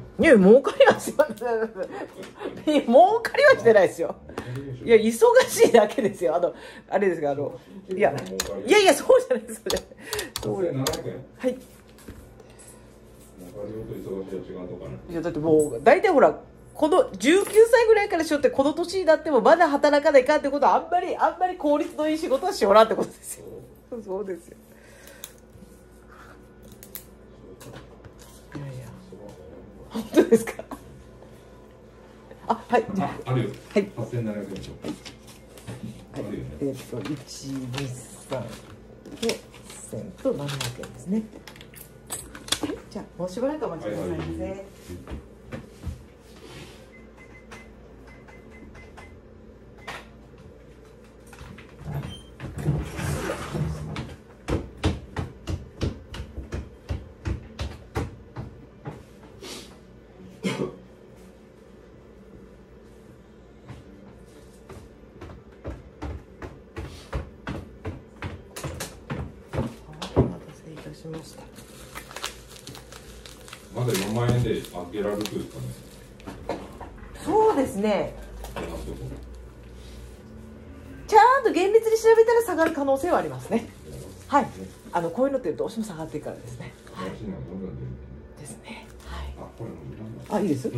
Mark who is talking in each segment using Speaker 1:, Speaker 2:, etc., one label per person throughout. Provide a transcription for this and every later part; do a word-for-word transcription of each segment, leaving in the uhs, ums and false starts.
Speaker 1: いや儲かりはしません。儲かりはしてないですよ。いや忙しいだけですよ。あのあれですがあのいやいやいやそうじゃないですそれ。そうやはい。いやだってもう大体ほらこのじゅうきゅうさいぐらいからしよってこの年になってもまだ働かないかってことはあんまりあんまり効率のいい仕事はしようなってことですよ。そうですよ。いやいや本当ですか。あはい。
Speaker 2: ああるよ。
Speaker 1: はい。
Speaker 2: 八千七百円。はい。
Speaker 1: えっと一二三で千と七百円ですね。はい。じゃあもうしばらくお待ちくださいませ。はいはい。しました。
Speaker 2: まだよんまん円で上げられるとですかね。
Speaker 1: そうですね。ちゃんと厳密に調べたら下がる可能性はありますね。はい。あのこういうのってどうしても下がっていくからですね。はい。ですね。はい。あ、これあ、いいです。うん、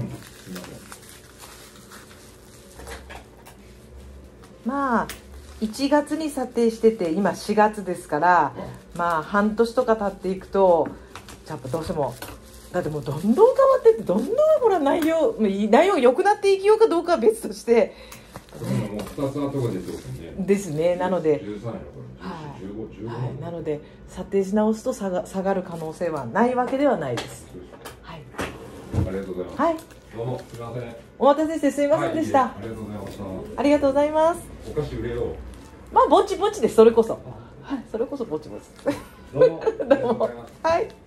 Speaker 1: まあいちがつに査定してて今しがつですから、まあ半年とか経っていくとやっぱどうしてもだってもうどんどん変わってってどんどんほら内容内容良くなっていきようかどうかは別として、
Speaker 2: もうふたつ後が出てますね。
Speaker 1: ですね。なので
Speaker 2: じゅうさんやから
Speaker 1: はい、
Speaker 2: じゅうご、じゅうご、
Speaker 1: はい、なので査定し直すと下が下がる可能性はないわけではないです。はい。
Speaker 2: ありがとうございます。
Speaker 1: はい。
Speaker 2: どうもすみません。
Speaker 1: お待たせしてすみませんでした。
Speaker 2: はい、ありがとうございました。
Speaker 1: ありがとうございます。
Speaker 2: お菓子売れよう。
Speaker 1: まあぼちぼちです。それこそ。はい、それこそぼちぼち。
Speaker 2: どうも。
Speaker 1: どうも。はい。